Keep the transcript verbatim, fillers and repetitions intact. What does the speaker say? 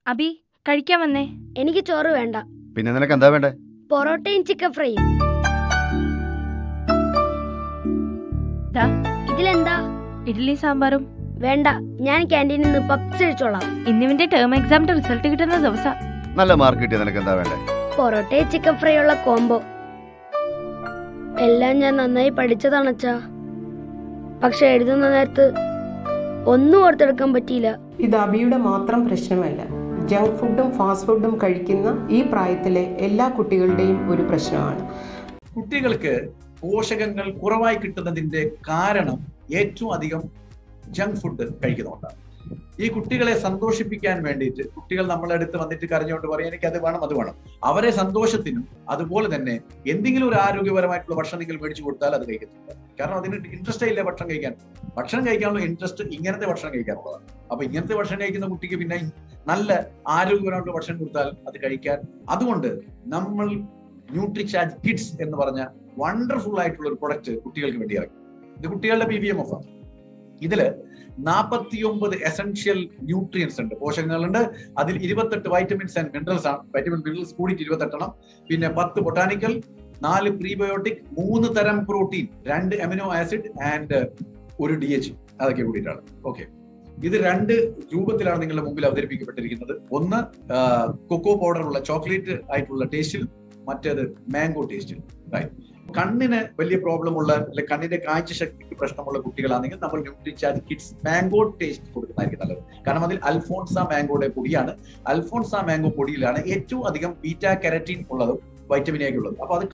അബി കഴിക്കാൻ വന്നേ. എനിക്ക് ചോറ് വേണ്ട. പിന്നെ നിനക്ക് എന്താ വേണ്ടേ? പൊറോട്ടയും ചിക്കൻ ഫ്രൈയും. ഇതിലെന്താ? ഇഡ്ഡലി സാമ്പാറും. വേണ്ട, ഞാൻ ക്യാൻറ്റീനിൽ നിന്ന് പപ്സ് കഴിച്ചോളാം. ഇന്നിവന്റെ ടേം എക്സാമിന്റെ റിസൾട്ട് കിട്ടുന്ന ദിവസം. നല്ല മാർക്ക് കിട്ടിയ നിനക്ക് എന്താ വേണ്ടേ? പൊറോട്ടയും ചിക്കൻ ഫ്രൈ ഉള്ള കോംബോ. എല്ലാം ഞാൻ നന്നായി പഠിച്ചതാണച്ചാ, പക്ഷെ എഴുതുന്ന നേരത്ത് ഒന്നും ഓർത്തെടുക്കാൻ പറ്റിയില്ല. ഇത് അബിയുടെ മാത്രം പ്രശ്നമല്ല, ജങ്ക് ഫുഡും ഫാസ്റ്റ് ഫുഡും കഴിക്കുന്ന ഈ പ്രായത്തിലെ എല്ലാ കുട്ടികളുടെയും ഒരു പ്രശ്നമാണ്. കുട്ടികൾക്ക് പോഷകങ്ങൾ കുറവായി കിട്ടുന്നതിന്റെ കാരണം ഏറ്റവും അധികം ജങ്ക് ഫുഡ് കഴിക്കുന്നതുകൊണ്ടാണ്. ഈ കുട്ടികളെ സന്തോഷിപ്പിക്കാൻ വേണ്ടിയിട്ട് കുട്ടികൾ നമ്മളെ അടുത്ത് വന്നിട്ട് കരഞ്ഞുകൊണ്ട് പറയും എനിക്ക് അത് വേണം അത് വേണം. അവരെ സന്തോഷത്തിനും അതുപോലെ തന്നെ എന്തെങ്കിലും ഒരു ആരോഗ്യപരമായിട്ടുള്ള ഭക്ഷണം നിങ്ങൾ മേടിച്ചു കൊടുത്താൽ അത് കഴിക്കത്തില്ല. കാരണം അതിന് ഇൻട്രസ്റ്റേ ഇല്ല ഭക്ഷണം കഴിക്കാൻ. ഭക്ഷണം കഴിക്കാനുള്ള ഇൻട്രസ്റ്റ് ഇങ്ങനത്തെ ഭക്ഷണം കഴിക്കാനുള്ളതാണ്. അപ്പൊ ഇങ്ങനത്തെ ഭക്ഷണം കഴിക്കുന്ന കുട്ടിക്ക് പിന്നെ നല്ല ആരോഗ്യപരമായിട്ടുള്ള ഭക്ഷണം കൊടുത്താൽ അത് കഴിക്കാൻ. അതുകൊണ്ട് നമ്മൾ ന്യൂട്രിചാർജ് കിഡ്സ് എന്ന് പറഞ്ഞ വണ്ടർഫുൾ ആയിട്ടുള്ള ഒരു പ്രൊഡക്റ്റ് കുട്ടികൾക്ക് വേണ്ടി ഇറക്കി. ഇത് കുട്ടികളുടെ പി വി എം എഫ് ആണ്. ഇതില് നാൽപ്പത്തി ഒമ്പത് എസെൻഷ്യൽ ന്യൂട്രിയൻസ് ഉണ്ട്, പോഷകങ്ങളുണ്ട്. അതിൽ ഇരുപത്തെട്ട് വൈറ്റമിൻസ് ആൻഡ് മിനറൽസ് ആണ്. വൈറ്റമിൻ മിനറൽസ് കൂടിയിട്ട് ഇരുപത്തെട്ടെണ്ണം, പിന്നെ പത്ത് ബൊട്ടാനിക്കൽ, നാല് പ്രീബയോട്ടിക്, മൂന്ന് തരം പ്രോട്ടീൻ, രണ്ട് അമിനോ ആസിഡ് ആൻഡ് ഒരു ഡി എച്ച്, അതൊക്കെ കൂടിയിട്ടാണ്. ഓക്കെ, ഇത് രണ്ട് രൂപത്തിലാണ് നിങ്ങളുടെ മുമ്പിൽ അവതരിപ്പിക്കപ്പെട്ടിരിക്കുന്നത്. ഒന്ന് കൊക്കോ പൗഡർ ഉള്ള ചോക്ലേറ്റ് ആയിട്ടുള്ള ടേസ്റ്റിൽ, മറ്റേത് മാംഗോ ടേസ്റ്റിൽ. റൈറ്റ്. കണ്ണിന് വലിയ പ്രോബ്ലം ഉള്ള അല്ലെങ്കിൽ കണ്ണിന്റെ കാഴ്ചശക്തിക്ക് പ്രശ്നമുള്ള കുട്ടികളാണെങ്കിൽ നമ്മൾ ന്യൂട്രിചാർജ് കിഡ്സ് മാംഗോ ടേസ്റ്റ് കൊടുക്കുന്നതായിരിക്കും നല്ലത്. കാരണം അതിൽ അൽഫോൺസ മാംഗോയുടെ പൊടിയാണ്. അൽഫോൺസ മാംഗോ പൊടിയിലാണ് ഏറ്റവും അധികം ബീറ്റാ കരോട്ടീൻ ഉള്ളതും വൈറ്റമിൻ എ ഉള്ളത്. അപ്പൊ അത്